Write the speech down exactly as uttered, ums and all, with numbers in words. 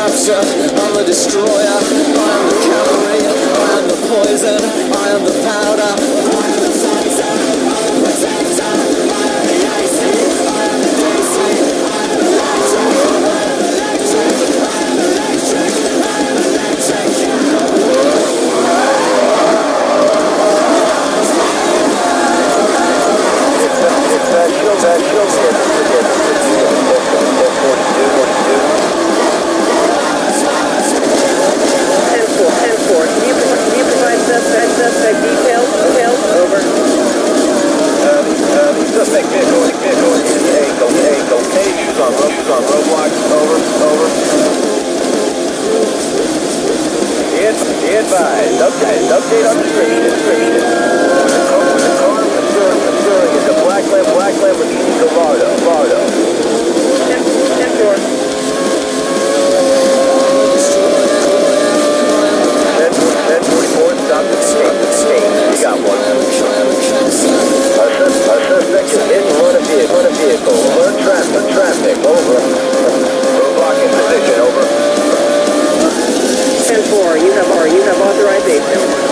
capture, I'm the destroyer. I am the cavalry, I am the poison, I am the powder. I am the fighter, I am the protector, I am the A C, I am the D C, I am electric, I am electric, I am electric, I am electric. Suspect details, details, over. Um, um, suspect vehicle, vehicle is a go, a go, a shoes on road, shoes on roadblock, over, over. Be ad- be advised, update, update on description, description. The car, the car pursuing, pursuing is a black lamp, black Lamborghini Gallardo, Gallardo. ten, ten four. ten forty-four, stop the state, state, you got one. A, a suspect is hit and run a vehicle, run a vehicle, alert traffic, traffic, over. Roadblock in position, over. ten four, you have, or you have authorization.